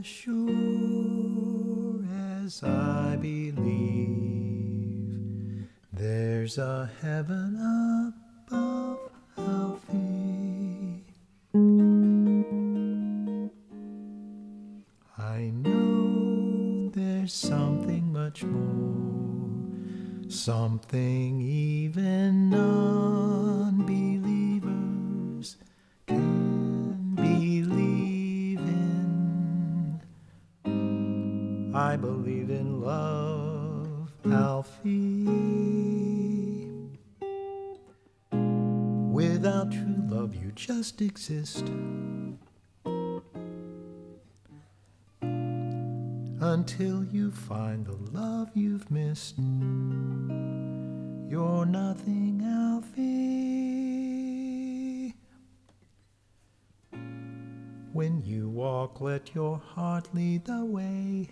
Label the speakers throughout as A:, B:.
A: as sure as I believe there's a heaven above, Alfie. I know there's something much more, something even unbelievers can believe in. I believe in love, Alfie. Without true love, you just exist. Until you find the love you've missed, you're nothing, Alfie. When you walk, let your heart lead the way,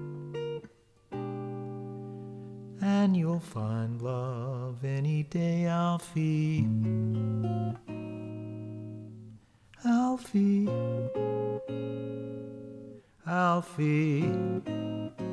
A: and you'll find love any day, Alfie. Alfie, Alfie.